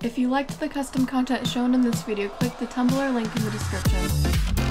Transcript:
If you liked the custom content shown in this video, click the Tumblr link in the description.